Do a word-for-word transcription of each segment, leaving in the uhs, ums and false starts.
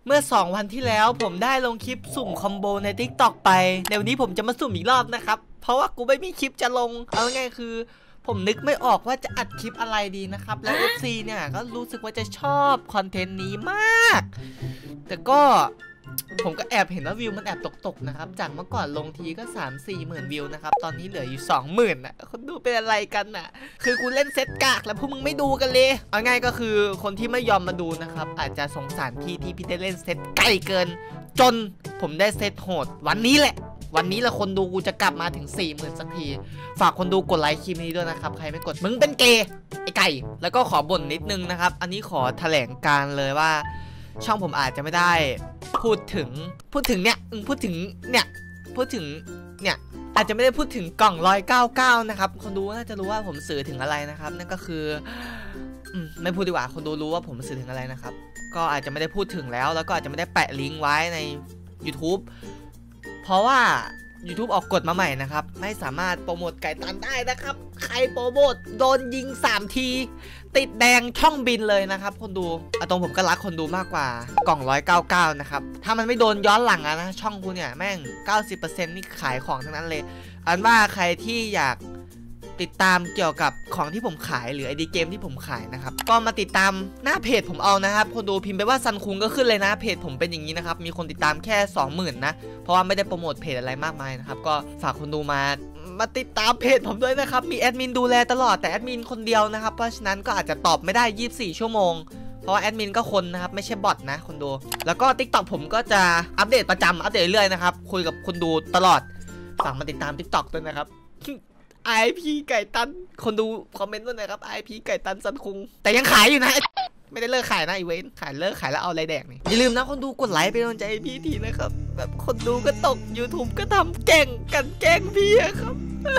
เมื่อสองวันที่แล้วผมได้ลงคลิปสุ่มคอมโบใน ติ๊กต็อก ไปเดี๋ยวนี้ผมจะมาสุ่มอีกรอบนะครับเพราะว่ากูไม่มีคลิปจะลงเอาง่ายๆคือผมนึกไม่ออกว่าจะอัดคลิปอะไรดีนะครับแล้ว เอฟ ซี เนี่ยก็รู้สึกว่าจะชอบคอนเทนต์นี้มากแต่ก็ผมก็แอบเห็นว่าวิวมันแอบตกๆนะครับจากเมื่อก่อนลงทีก็ สามถึงสี่หมื่นวิวนะครับตอนนี้เหลืออยู่ สองหมื่น น่ะคนดูเป็นอะไรกันน่ะคือกูเล่นเซตกากแล้วพวกมึงไม่ดูกันเลยเอาง่ายก็คือคนที่ไม่ยอมมาดูนะครับอาจจะสงสารพี่ที่พี่ได้เล่นเซตไกลเกินจนผมได้เซตโหดวันนี้แหละวันนี้ละคนดูกูจะกลับมาถึง สี่หมื่น สักทีฝากคนดูกดไลค์คลิปนี้ด้วยนะครับใครไม่กดมึงเป็นเกย์ไอ้ไก่แล้วก็ขอบ่นนิดนึงนะครับอันนี้ขอแถลงการเลยว่าช่องผมอาจจะไม่ได้พูดถึงพูดถึงเนี่ยพูดถึงเนี่ยพูดถึงเนี่ยอาจจะไม่ได้พูดถึงกล่องร้อยเก้าเก้านะครับคนดูน่าจะรู้ว่าผมสื่อถึงอะไรนะครับนั่นก็คือไม่พูดดีกว่าคนดูรู้ว่าผมสื่อถึงอะไรนะครับก็อาจจะไม่ได้พูดถึงแล้วแล้วก็อาจจะไม่ได้แปะลิงก์ไว้ใน YouTube เพราะว่า YouTube ออกกฎมาใหม่นะครับไม่สามารถโปรโมทไก่ตันได้นะครับใครโปรโมทโดนยิงสามทีติดแดงช่องบินเลยนะครับคนดูอะตรงผมก็รักคนดูมากกว่ากล่องร้อยเก้าเก้านะครับถ้ามันไม่โดนย้อนหลังอะนะช่องกูเนี่ยแม่ง เก้าสิบเปอร์เซ็นต์ นี่ขายของทั้งนั้นเลยอันว่าใครที่อยากติดตามเกี่ยวกับของที่ผมขายหรือไอดีเกมที่ผมขายนะครับก็มาติดตามหน้าเพจผมเอานะครับคนดูพิมพ์ไปว่าซันคุงก็ขึ้นเลยนะเพจผมเป็นอย่างนี้นะครับมีคนติดตามแค่ สองหมื่น นะเพราะว่าไม่ได้โปรโมทเพจอะไรมากมายนะครับก็ฝากคนดูมามาติดตามเพจผมด้วยนะครับมีแอดมินดูแลตลอดแต่แอดมินคนเดียวนะครับเพราะฉะนั้นก็อาจจะตอบไม่ได้ยี่สิบสี่ชั่วโมงเพราะว่าแอดมินก็คนนะครับไม่ใช่บอทนะคนดูแล้วก็ ติ๊กต็อก ผมก็จะอัปเดตประจำอัปเดตเรื่อยๆนะครับคุยกับคนดูตลอดฝากมาติดตาม ติ๊กต็อก ด้วยนะครับไอ พี ไก่ตันคนดูคอมเมนต์ด้วยนะครับ ไอ พี ไก่ตันซันคุงแต่ยังขายอยู่นะไม่ได้เลิกขายนะอีเวนต์ขายเลิกขายแล้วเอาอะไรแดกนี่อย่าลืมนะคนดูกดไลค์เป็นกำลังใจให้พี่ทีนะครับแบบคนดูก็ตก YouTube ก็ทำแก่งกันแกล้งพี่ครับ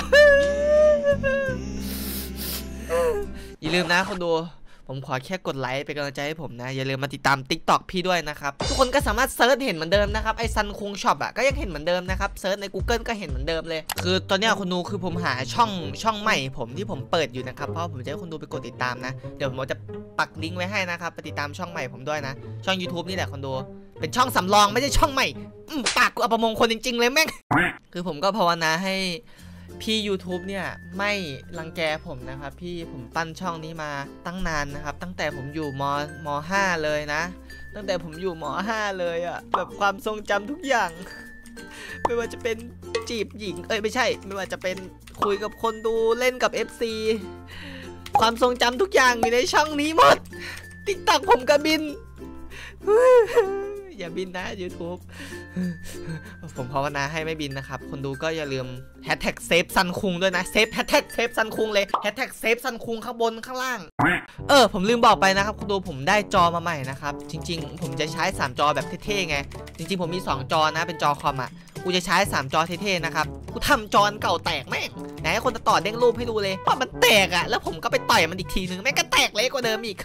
อย่าลืมนะคนดูผมขอแค่กดไลค์เป็นกำลังใจให้ผมนะอย่าลืมมาติดตาม ติ๊กต็อก พี่ด้วยนะครับทุกคนก็สามารถเซิร์ชเห็นเหมือนเดิมนะครับไอซันคุงช็อปอ่ะก็ยังเห็นเหมือนเดิมนะครับเซิร์ชใน Google ก็เห็นเหมือนเดิมเลยคือตอนนี้คนดูคือผมหาช่องช่องใหม่ผมที่ผมเปิดอยู่นะครับเพราะผมจะให้คนดูไปกดติดตามนะเดี๋ยวผมจะปักลิงก์ไว้ให้นะครับไปติดตามช่องใหม่ผมด้วยนะช่อง YouTube นี่แหละคนดูเป็นช่องสำรองไม่ใช่ช่องใหม่ปากกูอัปมงคลจริงๆเลยแม่งคือผมก็ภาวนาให้พี่ YouTube เนี่ยไม่รังแกผมนะครับพี่ผมปั้นช่องนี้มาตั้งนานนะครับตั้งแต่ผมอยู่มมห้าเลยนะตั้งแต่ผมอยู่มห้าเลยอะแบบความทรงจำทุกอย่างไม่ว่าจะเป็นจีบหญิงเอ้ยไม่ใช่ไม่ว่าจะเป็นคุยกับคนดูเล่นกับ เอฟ ซี ความทรงจำทุกอย่างอยู่ในช่องนี้หมด ติ๊กต็อก ผมก็บินอย่าบินนะ YouTube ผมภาวนาให้ไม่บินนะครับคนดูก็อย่าลืมแฮชแท็กเซฟซันคุงด้วยนะเซฟแฮชแท็กเซฟซันคุงเลยแฮชแท็กเซฟซันคุงข้างบนข้างล่างเออผมลืมบอกไปนะครับคนดูผมได้จอมาใหม่นะครับจริงๆผมจะใช้สามจอแบบเท่ๆไงจริงๆผมมีสองจอนะเป็นจอคอมอ่ะกูจะใช้สามจอเท่ๆนะครับกูทำจอเก่าแตกแม่งไหนให้คนต่อเด้งรูปให้ดูเลยว่ามันแตกอ่ะแล้วผมก็ไปต่อยมันอีกทีนึงแม่งก็แตกเละกว่าเดิมอีก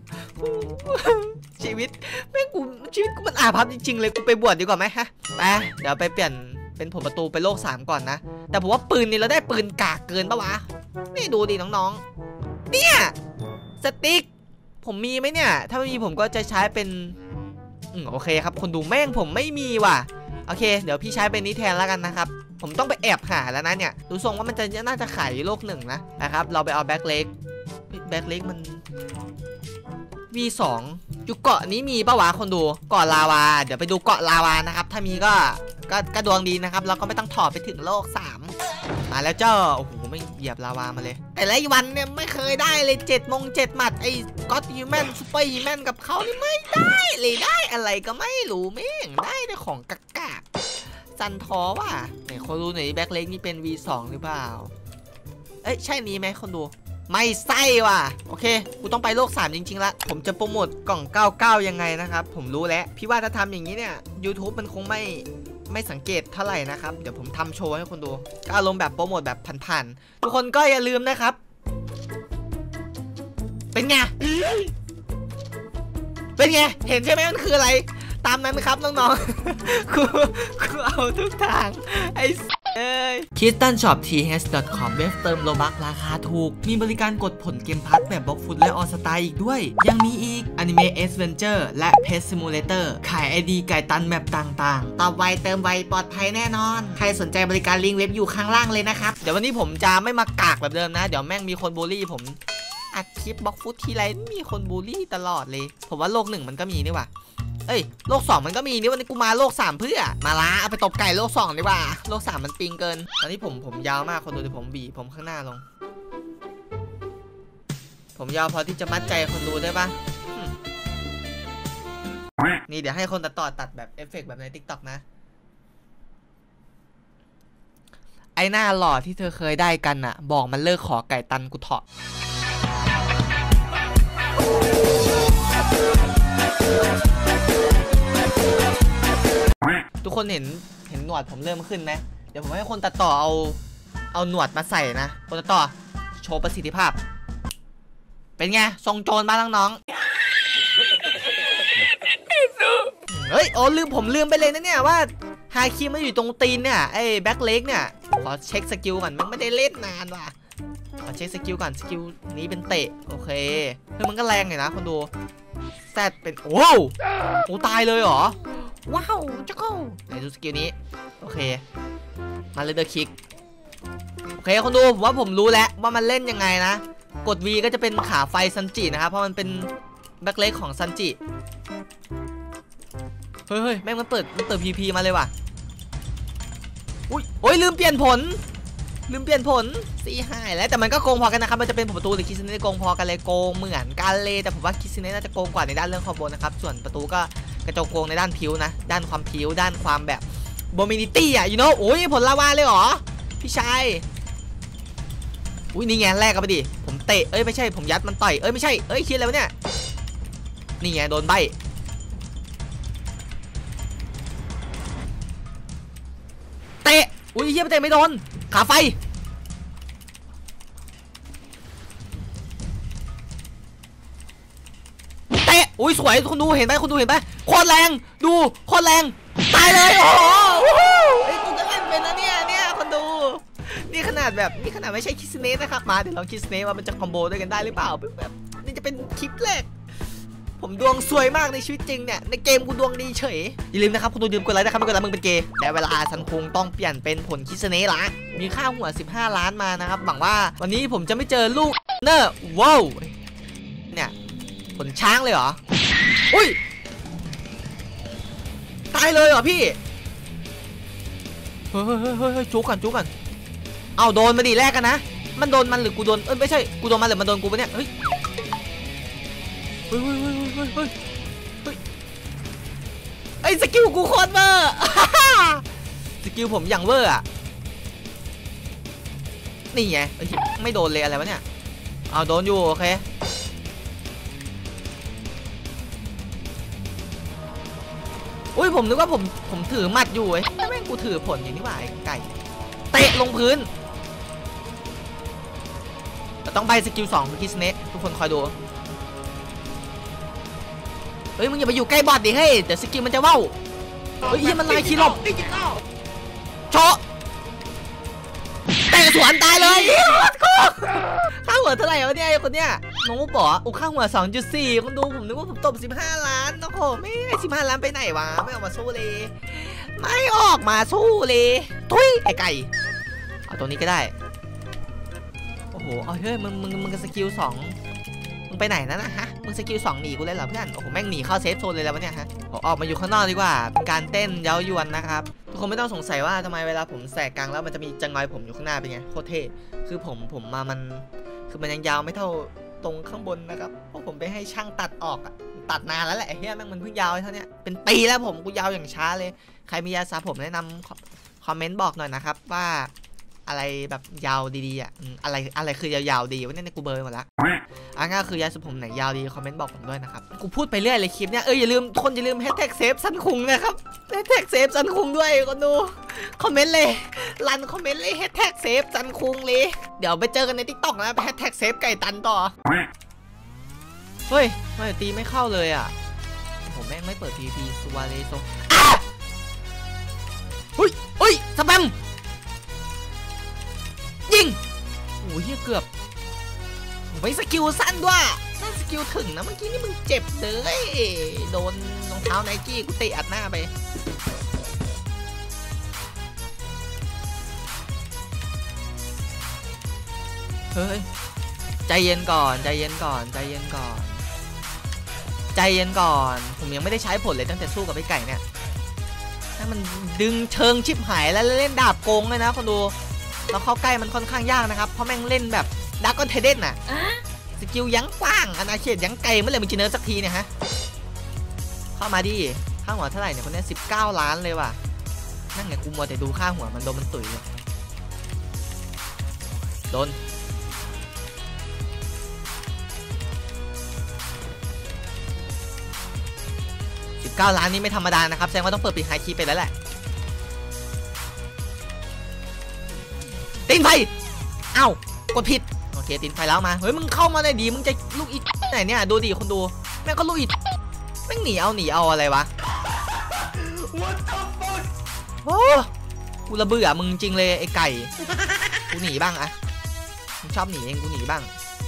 ชีวิตแม่งกูชีวิตกูมันอาภัพจริงๆเลยกูไปบวชดีกว่าไหมฮะไปเดี๋ยวไปเปลี่ยนเป็นผมประตูไปโลกสามก่อนนะแต่ผมว่าปืนนี่เราได้ปืนกากเกินปะวะนี่ดูดิน้องๆเนี่ยสติ๊กผมมีไหมเนี่ยถ้าไม่มีผมก็จะใช้เป็นอืมโอเคครับคนดูแม่งผมไม่มีว่ะโอเคเดี๋ยวพี่ใช้เป็นนี้แทนแล้วกันนะครับผมต้องไปแอบหาแล้วนะเนี่ยดูทรงว่ามันจะน่าจะขายโลกหนึ่งนะนะครับเราไปเอาแบ็คเล็กแบ็คเล็กมัน วี สอง อยู่เกาะนี้มีปะวะคนดูเกาะลาวาเดี๋ยวไปดูเกาะลาวานะครับถ้ามีก็ก็กระดวงดีนะครับเราก็ไม่ต้องถอดไปถึงโลกสามมาแล้วเจ้าโอ้โหไม่เหยียบลาวามาเลยแต่ละวันเนี่ยไม่เคยได้เลยเจ็ดมงเจ็ดหมัดไอ้ก็อตฮิวแมนซูเปอร์ฮิวแมนกับเขานี่ไม่ได้เลยได้อะไรก็ไม่รู้แม่งได้แต่ของกากาซันทอว่ะไหนคนดูหน่อยแบ็คเล็กนี่เป็น วี สอง หรือเปล่าเอ้ยใช่นี้ไหมคนดูไม่ใช่ว่ะโอเคกูต้องไปโลกสามจริงๆละผมจะโปรโมทกล่องเก้าเก้ายังไงนะครับผมรู้แล้วพี่ว่าถ้าทำอย่างนี้เนี่ย YouTube มันคงไม่ไม่สังเกตเท่าไหร่นะครับเดี๋ยวผมทำโชว์ให้คนดูก็อารมณ์แบบโปรโมทแบบผ่านๆทุกคนก็อย่าลืมนะครับเป็นไงเป็นไงเห็นใช่ไหมมันคืออะไรตามนั้นครับน้องๆกูกูเอาทุกทางไอ้เอ้ย คิสตันช็อป ที เอช ดอท คอม เว็บเติมโลบักราคาถูกมีบริการกดผลเกมพัทแบบบล็อกฟุตและออสตาอีกด้วยยังมีอีก Anime Adventure และ Pet Simulator ขาย ไอ ดี ไก่ตันแบบต่างๆตอบไวเติมไวปลอดภัยแน่นอนใครสนใจบริการลิงก์เว็บอยู่ข้างล่างเลยนะครับเดี๋ยววันนี้ผมจะไม่มากากแบบเดิมนะเดี๋ยวแม่งมีคนบูลลี่ผมอัดคลิปบล็อกฟุตทีไรมีคนบูลลี่ตลอดเลยผมว่าโลกหนึ่งมันก็มีนี่ว่ะเอ้ยโลกสองมันก็มีนี่วันนี้กูมาโลกสามเพื่อมาล้าเอาไปตบไก่โลกสองดีกว่าโลกสามมันปิงเกินตอนนี้ผมผมยาวมากคนดูดิผมบีผมข้างหน้าลงผมยาวพอที่จะมัดใจคนดูได้ปะนี่เดี๋ยวให้คนตัดต่อตัดแบบเอฟเฟกต์แบบใน ติ๊กต็อก นะไอหน้าหล่อที่เธอเคยได้กันน่ะบอกมันเลิกขอไก่ตันกูเถาะทุกคนเห็นเห็นหนวดผมเริ่มขึ้นไหมเดี๋ยวผมให้คนตัดต่อเอาเอาหนวดมาใส่นะคนตัดต่อโชว์ประสิทธิภาพเป็นไงทรงโจรบ้านน้องเฮ้ยโอ้ลืมผมลืมไปเลยนะเนี่ยว่าฮาคิมันอยู่ตรงตีนเนี่ยไอ้แบ็คเล็กเนี่ยขอเช็คสกิลก่อนมันไม่ได้เล่นนานว่ะขอเช็คสกิลก่อนสกิลนี้เป็นเตะโอเคเฮ้ยมันก็แรงเลยนะคนดูแซดเป็นโอ้โหตายเลยเหรอว้าวจ้าเข้าไหนดูสกิลนี้โอเคมาเลยเดอร์คิกโอเคคนดูผมว่าผมรู้แล้วว่ามันเล่นยังไงนะกด V ก็จะเป็นขาไฟซันจินะครับเพราะมันเป็นแบ็คเล็กของซันจิเฮ้ยเฮ้ยแม่งมันเปิดมันเปิด พี พี มาเลยว่ะอุ้ยโอ้ยลืมเปลี่ยนผลลืมเปลี่ยนผลสี่หายแล้วแต่มันก็โกงพอกันนะครับมันจะเป็นประตูหรือคิสเน่โกงพอกันเลยโกงเหมือนกันเลยแต่ผมว่าคิสเน่น่าจะโกงกว่าในด้านเรื่องคอมโบนะครับส่วนประตูก็กระจกโกงในด้านผิวนะด้านความผิวด้านความแบบโบมินิตี้อ่ะยูโน่โอ้ยผลลาวาเลยเหรอพี่ชายอุ้ยนี่ไงแรกกันไปดิผมเตะเอ้ยไม่ใช่ผมยัดมันต่อยเอ้ยไม่ใช่เอ้ยคิดอะไรวะเนี่ยนี่ไงโดนใบเตะอุ้ยเฮียเตะไม่โดนขาไฟเตะอุ้ยสวยคุณดูเห็นไหมคุณดูเห็นไหมโคตรแรงดูโคตรแรงตายเลยโอ้โหไอ้กูก็เล่นเป็นนะเนี่ยเนี่ยคนดูนี่ขนาดแบบนี่ขนาดไม่ใช่คิสเนสนะครับมาเดี๋ยวลองคิสเนสว่ามันจะคอมโบด้วยกันได้หรือเปล่าแบบนี่จะเป็นคลิปแรกผมดวงสวยมากในชีวิตจริงเนี่ยในเกมกูดวงดีเฉยอย่าลืมนะครับคุณดูลืมกดไลค์นะครับไม่กดไลค์มึงเป็นเกย์และเวลาซันคงต้องเปลี่ยนเป็นผลคิสเนะละมีค่าหัวสิบห้าล้านมานะครับหวังว่าวันนี้ผมจะไม่เจอลูกเนอร์ว้าวเนี่ยผลช้างเลยเหรออุ้ยตายเลยเหรอพี่เฮ้ยเฮ้ยเฮ้ยจุกก่อนจุกก่อนเอาโดนมาดิแรกกันนะมันโดนมันหรือกูโดนเอ้ยไม่ใช่กูโดนมันหรือมันโดนกูปะเนี่ยเฮ้ยเฮ้ยเฮ้ยเฮ้ยเฮ้ยเฮ้ยเฮ้ยไอ้สกิลกูโคตรเวอร์สกิลผมอย่างเวอร์อะนี่ไงไม่โดนเลยอะไรวะเนี่ยเอาโดนอยู่โอเคอุ้ยผมนึกว่าผมผมถือหมัดอยู่ไอ้แม่งกูถือผลอย่างนี้ว่าไอ้ไก่เตะลงพื้นแต่ต้องใบสกิลสองคิสเนะทุกคนคอยดูเฮ้ยมึงอย่าไปอยู่ใกล้บอดดิเฮ้ยเดี๋ยวสกิลมันจะว่าวเฮ้ยมันลายคีหลบโชะแต่สวนตายเลยข้าหัวเท่าไหร่วะเนี่ยคนเนี้ยน้องบอกอุ้ข้าหัว สองจุดสี่ คนดูผมนึกว่าผมตบสิบห้าล้านโอ้โหไม่สิบห้าล้านไปไหนวะไม่ออกมาสู้เลยไม่ออกมาสู้เลยทุยไอ้ไก่เอาตรงนี้ก็ได้โอ้โหเฮ้ยมึงมึงมึงสกิลสองมึงไปไหนนะนะฮะมึงสกิลสองหนีกูเลยเหรอเพื่อนโอ้โหแม่งหนีเข้าเซฟโซนเลยแล้ววะเนี่ยฮะออกมาอยู่ข้างนอกดีกว่าเป็นการเต้นเย้ายวนนะครับทุกคนไม่ต้องสงสัยว่าทำไมเวลาผมแสกกลางแล้วมันจะมีจังงอยผมอยู่ข้างหน้าเป็นไงโคตรเท่คือผมผมมามันคือมันยังยาวไม่เท่าตรงข้างบนนะครับเพราะผมไปให้ช่างตัดออกอะตัดนานแล้วแหละเฮียแม่งมันเพิ่งยาวเท่านี้เป็นปีแล้วผมกูยาวอย่างช้าเลยใครมียาสระผมแนะนำคอมเมนต์บอกหน่อยนะครับว่าอะไรแบบยาวดีๆอ่ะอะไรอะไรคือยาวๆดีวะเนี่ยกูเบอร์หมดละอ่ะงั้นคือยาสระผมไหนยาวดีคอมเมนต์บอกผมด้วยนะครับกูพูดไปเรื่อยเลยคลิปเนี้ยเอออย่าลืมคนอย่าลืมแฮชแท็กเซฟซันคุงนะครับแฮชแท็กเซฟซันคุงด้วยคนดูคอมเมนต์เลยรันคอมเมนต์เลยแฮชแท็กเซฟซันคุงเลยเดี๋ยวไปเจอกันในทิกตอกนะแฮชแท็กเซฟไก่ตันต่อเฮ้ยไม่ตีไม่เข้าเลยอ่ะผมแม่งไม่เปิด พี พี สวาเลโซอ่ะเฮ้ยเฮ้ยสแปมเฮียเกือบไม่สกิลสั้นด้วยน่าสกิลถึงนะเมื่อกี้นี่มึงเจ็บเลยโดนรองเท้าไนกี้กูเตะอัดหน้าไปเฮ้ยใจเย็นก่อนใจเย็นก่อนใจเย็นก่อนใจเย็นก่อนผมยังไม่ได้ใช้ผลเลยตั้งแต่สู้กับไอ้ไก่เนี่ยถ้ามันดึงเชิงชิบหายแล้วเล่นดาบโกงเลยนะคนดูแล้วเข้าใกล้มันค่อนข้างยากนะครับเพราะแม่งเล่นแบบดาร์กอนเทเดนน่ะสกิลยั้งกว้างอนาเขตยั้งไกลเมื่อไหร่มึงจะเนิร์ฟสักทีเนี่ยฮะเข้ามาดิค่าหัวเท่าไหร่เนี่ยคนนี้สิบเก้าล้านเลยว่ะนั่งไงกูมัวแต่ดูค่าหัวมันโดนมันตุ๋ยเลยโดนสิบเก้าล้านนี่ไม่ธรรมดานะครับแสดงว่าต้องเปิดปีกไฮคีไปแล้วแหละตีนไฟเอ้ากดผิดโอเคตีนไฟแล้วมาเฮ้ยมึงเข้ามาได้ดีมึงจะลูกอีไหนเนี่ยดูดิคนดูแม่งก็ลูกอีแม่งหนีเอาหนีเอาอะไรวะโอ้กูระเบื่อมึงจริงเลยไอ้ไก่กูหนีบ้างอะมึงชอบหนีเองกูหนีบ้าง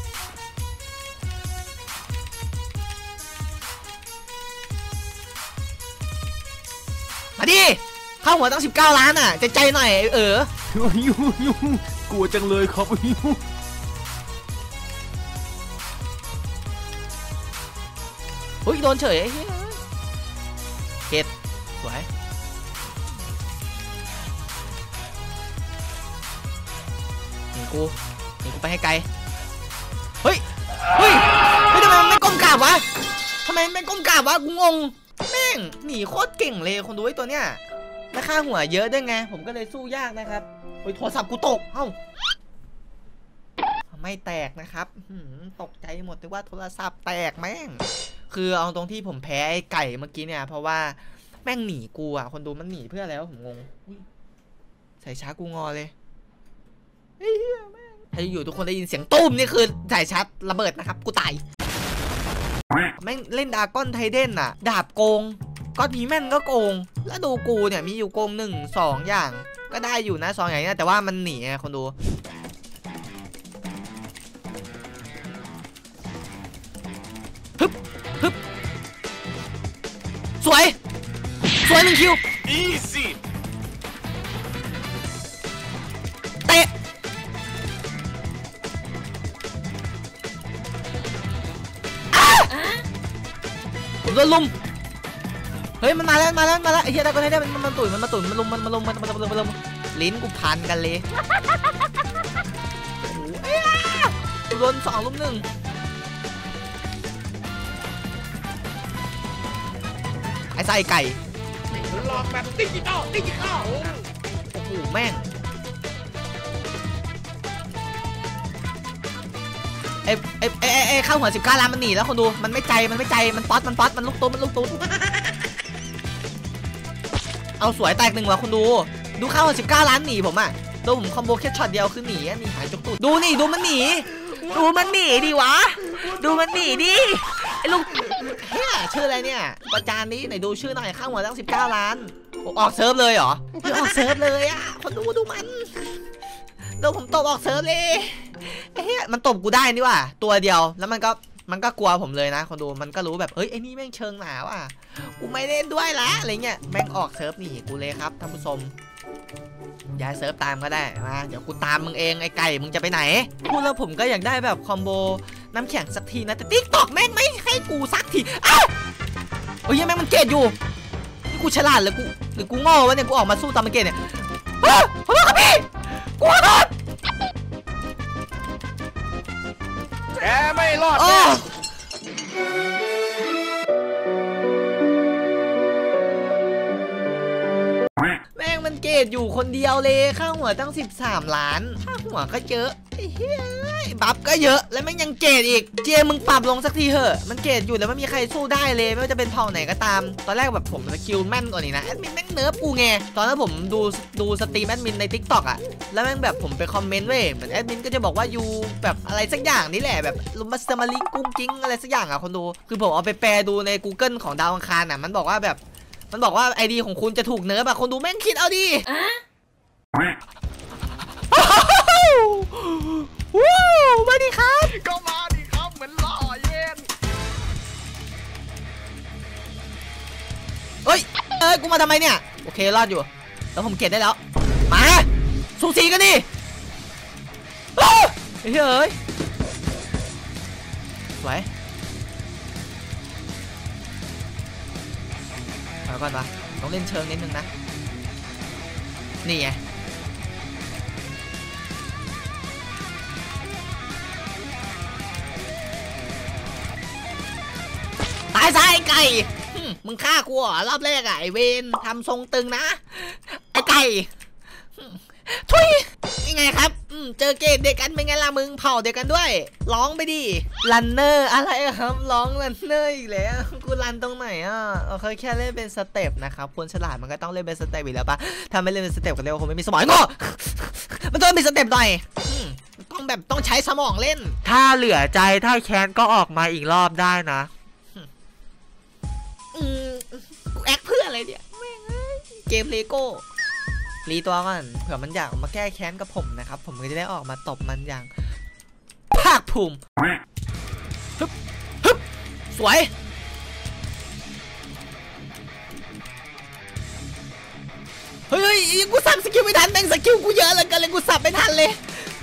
มาดิเข้าหัวตั้งสิบเก้าล้านอ่ะใจใจหน่อยเออยุ่งยุ่งกลัวจังเลยครับยุ่งเฮ้ยโดนเฉยไอ้เหี้ยเก็ดสวยหนีกูหนีกูไปให้ไกลเฮ้ยเฮ้ยไม่ทำไมมันไม่ก้มกราบวะทำไมไม่ก้มกราบวะกูงงแม่งหนีโคตรเก่งเลยคนดูไอ้ตัวเนี้ยและค่าหัวเยอะด้วยไงผมก็เลยสู้ยากนะครับโอ้ยโทรศัพท์กูตกเอ้าไม่แตกนะครับตกใจหมดเลยว่าโทรศัพท์แตกแม่งคือเอาตรงที่ผมแพ้ไอ้ไก่เมื่อกี้เนี่ยเพราะว่าแม่งหนีกูอ่ะคนดูมันหนีเพื่ออะไรวะผมงงใส่ช้ากูงอเลยเฮ้ยแม่งถ้าอยู่ทุกคนได้ยินเสียงตุ้มนี่คือใส่ชาร์จระเบิดนะครับกูตายแม่งเล่นดากอนไทเดนอ่ะดาบโกงก็ทีแม่นก็โกงแล้วดูกูเนี่ยมีอยู่โกงหนึ่งสองอย่างก็ได้อยู่นะสองอย่างนี้แต่ว่ามันหนีไงคนดูฮึบฮึบสวยสวยหนึ่งคิว easy เตะผมโดนลุมเฮ้ยมันมาแล้วมาแล้วมาแล้วไอ้เหี้ยได้ก็ได้มันมันตุ๋ยมันมาตุ๋ยมันลุมมันมาลุมมันมาลุมมันลุมลิ้นกูพันกันเลยโอ้โหเอ้ยโดนสองลุมหนึ่งไอ้ไส้ไก่หลอกแบบดิจิตอลดิจิตอลโอ้โหแม่งไอ้ไอ้ไอ้ไอ้ข้าวหัวสิบเก้าล้านมันหนีแล้วคนดูมันไม่ใจมันไม่ใจมันป๊อตมันป๊อตมันลูกตุ้มมันลูกตุ้มเอาสวยแตกหนึ่งว่ะคนดูดูข้าวหัวสิบเก้าล้านหนีผมอ่ะดูผมคอมโบแค่ช็อตเดียวคือหนีหนีหายจุกตูดดูนี่ดูมันหนีดูมันหนีดิวะดูมันหนีดิไอ้ลูกเฮ้ยชื่ออะไรเนี่ยประจานนี้ไหนดูชื่อหน่อยข้าวหัวตั้งสิบเก้าล้านออกเซิร์ฟเลยเหรอออกเซิร์ฟเลยอ่ะคนดูดูมันดูผมตบออกเซิร์ฟเลยเฮ้ยมันตบกูได้นี่ว่ะตัวเดียวแล้วมันก็มันก็กลัวผมเลยนะคนดูมันก็รู้แบบเฮ้ยไอ้นี่แม่งเชิงหนาว่ะกูไม่เล่นด้วยละอะไรเงี้ยแม่งออกเซิร์ฟหนีกูเลยครับท่านผู้ชมย้ายเซิร์ฟตามก็ได้มาเดี๋ยวกูตามมึงเองไอ้ไก่มึงจะไปไหนพูดแล้วผมก็อยากได้แบบคอมโบน้ำแข็งสักทีนะแต่ติ๊กตอกแม่งไม่ให้กูสักทีอ้าวโอ้ยแม่งมันเกตอยู่นี่กูฉลาดเลยกูหรือกูโง่วะเนี่ยกูออกมาสู้ตามมันเกตเนี่ยเฮ้ยขอโทษครับพี่กูขอโทษแกไม่รอดแม่งมันเกตอยู่คนเดียวเลยค่าหัวตั้งสิบสามล้านค่าหัวก็เยอะเฮ้ยบัฟก็เยอะแล้วแม่งยังเกตอีกเจมึงปรับลงสักทีเถอะมันเกตอยู่แล้วไม่มีใครสู้ได้เลยไม่ว่าจะเป็นเผ่าไหนก็ตามตอนแรกแบบผมสกิลแม่นกว่านี้นะแอดมินแม่งเนิร์ฟกูไงตอนนั้นผมดูดูสตรีมแอดมินใน ติ๊กต็อก อ่ะแล้วแม่งแบบผมไปคอมเมนต์เว้ยเหมือนแอดมินก็จะบอกว่ายูแบบอะไรสักอย่างนี่แหละแบบลุมสมาลิงกุ้งกิ้งอะไรสักอย่างอ่ะคนดูคือผมเอาไปแปลดูใน กูเกิล ของดาวอังคารอ่ะมันบอกว่าแบบมันบอกว่าไอดีของคุณจะถูกเนิร์ฟอะคนดูแม่งคิดเอาดิวู้มาดิครับก็มาดิครับเหมือนหล่อเย็นเฮ้ยเอ้ยกูมาทำไมเนี่ยโอเครอดอยู่แล้วผมเก็บได้แล้วมาสูสีกันดิเฮ้ยเฮ้ยสวยเอาก่อนวะต้องเล่นเชิงนิดนึงนะนี่ไงตายซะไอ้ไก่มึงฆ่ากูเหรอรอบแรกอะไอเวนทำทรงตึงนะไอไก่ทุยยังไงครับเจอเกตเดียวกันเป็นไงล่ะมึงเผาเดียวกันด้วยร้องไปดิรันเนอร์อะไรครับร้องรันเนอร์อีกแล้วกูรันตรงไหนอ่ะเราเคยแค่เล่นเป็นสเต็ปนะครับคนฉลาดมันก็ต้องเล่นเป็นสเต็ปอยู่แล้วปะถ้าไม่เล่นเป็นสเต็ปกันเร็วคงไม่มีสมองงอมันต้องมีสเต็ปหน่อยต้องแบบต้องใช้สมองเล่นถ้าเหลือใจถ้าแค้นก็ออกมาอีกรอบได้นะกูแอคเพื่ออะไรเนี่ยเกมเลโก้รีตัวก่อนเผื่อมันอยากมาแก้แค้นกับผมนะครับผมก็จะได้ออกมาตบมันอย่างภาคภูมิฮึบฮึบสวยเฮ้ยเฮ้ยกูสับสกิลไม่ทันแม่งสกิลกูเยอะเลยกันเลยกูสับไม่ทันเลย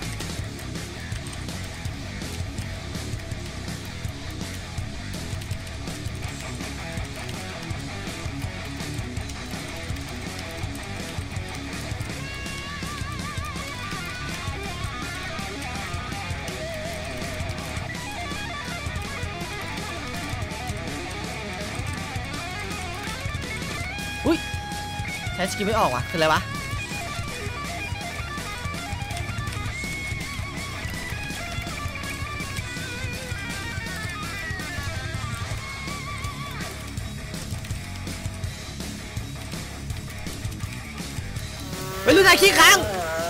อุ้ยใช้สกิลไม่ออกว่ะคืออะไรวะไปรุ่นไหนขี้ค้าง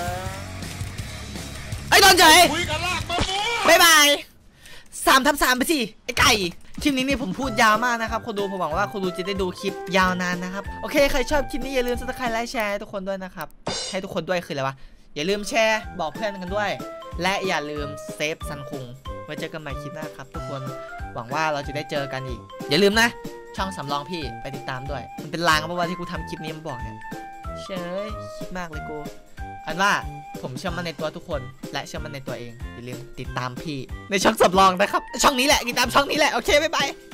ไอ้โดนเฉยบ๊ายบายสามทับสามไปสิไอ้ไก่คลิปนี้เนี่ยผมพูดยาวมากนะครับคนดูผมหวังว่าคนดูจะได้ดูคลิปยาวนานนะครับโอเคใครชอบคลิปนี้อย่าลืมซับสไครต์ไลค์แชร์ทุกคนด้วยนะครับให้ทุกคนด้วยคืออะไรวะอย่าลืมแชร์บอกเพื่อนกันด้วยและอย่าลืมเซฟซันคุงไว้เจอกันใหม่คลิปหน้าครับทุกคนหวังว่าเราจะได้เจอกันอีกอย่าลืมนะช่องสำรองพี่ไปติดตามด้วยมันเป็นลางเพราะว่าที่กูทำคลิปนี้มาบอกเนี่ยเชยคิดมากเลยกูอันว่าผมเชื่อมั่นในตัวทุกคนและเชื่อมั่นในตัวเองอย่าลืมติดตามพี่ในช่องสำรองนะครับช่องนี้แหละติดตามช่องนี้แหละโอเคบ๊ายบาย